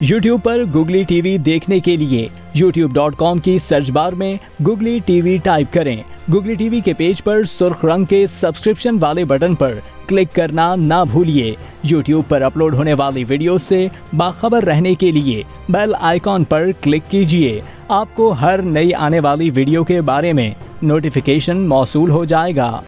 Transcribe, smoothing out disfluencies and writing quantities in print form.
YouTube पर googly TV देखने के लिए youtube.com की सर्च बार में गुगली टीवी टाइप करें। गुगली टीवी के पेज पर सुर्ख रंग के सब्सक्रिप्शन वाले बटन पर क्लिक करना ना भूलिए। YouTube पर अपलोड होने वाली वीडियो से बाखबर रहने के लिए बेल आइकॉन पर क्लिक कीजिए। आपको हर नई आने वाली वीडियो के बारे में नोटिफिकेशन मौसूल हो जाएगा।